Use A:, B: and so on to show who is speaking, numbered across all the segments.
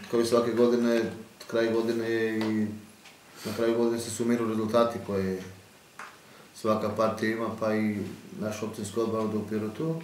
A: kao i svake godine, kraj godine i na kraju godine se sumiraju rezultati koje svaka partija ima, pa i naš općinski odbor ovdje u Pirotu.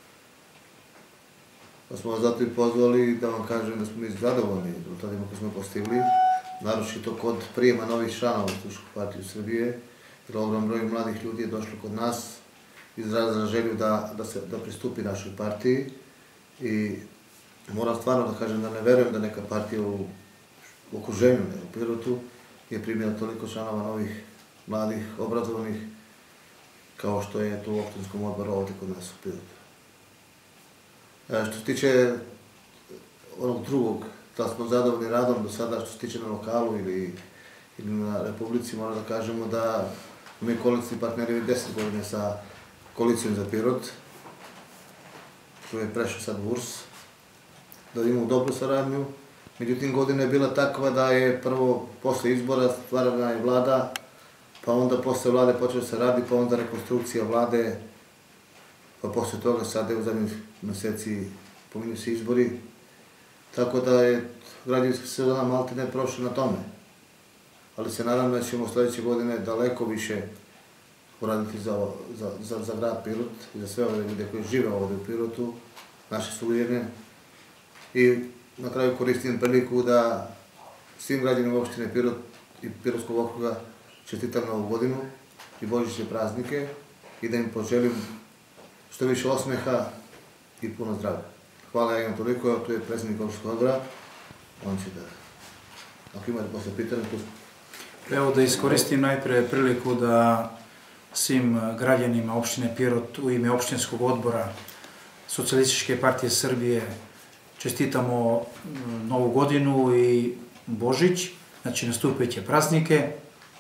A: Pa smo vas zato i pozvali da vam kažem da smo mi zadovoljni rezultatima koje smo postigli, naročito kod prijema novih članova u Socijalističku partiju Srbije, jer ogromni broj mladih ljudi je došlo kod nas, izrazila želju da pristupi našoj partiji i moram stvarno da kažem da ne verujem da neka partija u okruženju, ne u Pirotu, je primila toliko članova novih, mladih, obrazovanih, kao što je to u opštinskom odboru ovdje kod nas u Pirotu. Što se tiče onog drugog, da smo zadovoljni radom do sada, što se tiče na lokalu ili na Republici, moram da kažemo da mi koalicijni partneri 10 godine sa koalicijom za Pirot, koji je prešao sad u URS, da imamo dobru saradnju. Međutim, godina je bila takva da je prvo posle izbora stvarana je vlada, pa onda posle vlade počeo se radi, pa onda rekonstrukcija vlade, pa posle toga sada je u zadnjih meseci pominju se izbori. Tako da je građevinska sezona malte ne prošla na tome. Ali se nadam da ćemo sledeće godine daleko više uraditi za grad Pirot i za sve ove ljude koji žive ovdje u Pirotu, naše suljene. I na kraju koristim priliku da svim građanima opštine Pirot i Pirotskog okruga čestitam Novu godinu i božićne praznike i da im poželim što više osmeha i puno zdravlja. Hvala, ja imam toliko, tu je predsjednik opštinskog odbora, on će da, ako imate posle pitanja, tu smo.
B: Evo da iskoristim najpre priliku da svim građanima opštine Pirot u ime opštinskog odbora Socijalističke partije Srbije čestitamo Novu godinu i Božić, znači nastupajuće praznike.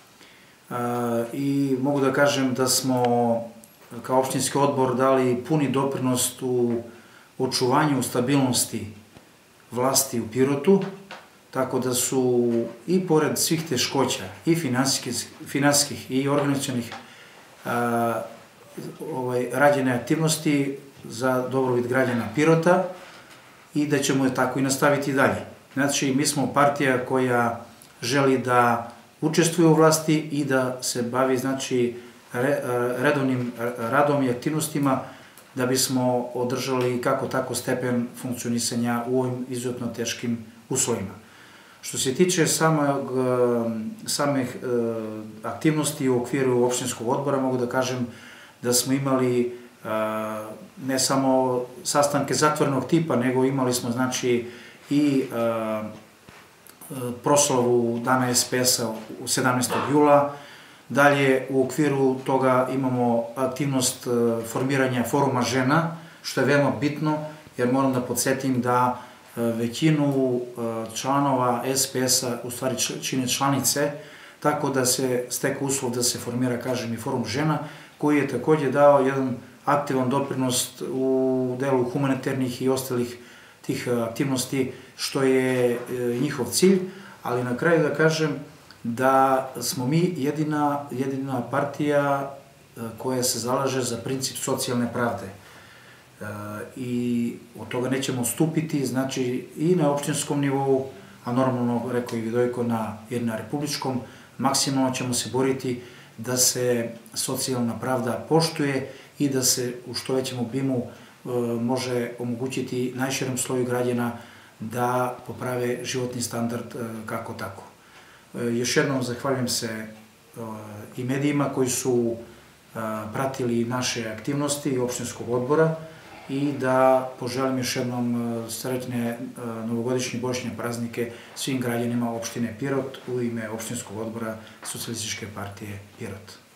B: I mogu da kažem da smo kao opštinski odbor dali puni doprinos u očuvanju stabilnosti vlasti u Pirotu, tako da su i pored svih teškoća, i finansijskih i organizacionih rađene aktivnosti za dobrobit građana Pirota i da ćemo je tako i nastaviti dalje. Znači, mi smo partija koja želi da učestvuje u vlasti i da se bavi, znači, redovnim radom i aktivnostima da bismo održali kako tako stepen funkcionisanja u ovim izuzetno teškim uslovima. Što se tiče samih aktivnosti u okviru opštinskog odbora, mogu da kažem da smo imali ne samo sastanke zatvorenog tipa, nego imali smo, znači, i proslavu Dana SPS-a 17. jula. Dalje, u okviru toga imamo aktivnost formiranja foruma žena, što je veoma bitno, jer moram da podsjetim da većinu članova SPS-a u stvari čine članice, tako da se stekao uslov da se formira, kažem, i forum žena, koji je takođe dao jedan aktivan doprinos u delu humanitarnih i ostalih tih aktivnosti, što je njihov cilj, ali na kraju da kažem da smo mi jedina partija koja se zalaže za princip socijalne pravde. I od toga nećemo odstupiti, znači i na opštinskom nivou, a normalno, rekao i Vidojko, na republičkom, maksimalno ćemo se boriti da se socijalna pravda poštuje i da se u što većem obimu može omogućiti najširem sloju građana da poprave životni standard kako tako. Još jednom zahvaljujem se i medijima koji su pratili naše aktivnosti opštinskog odbora i da poželim još jednom srećne novogodišnje i božićne praznike svim građanima opštine Pirot u ime opštinskog odbora Socijalističke partije Pirot.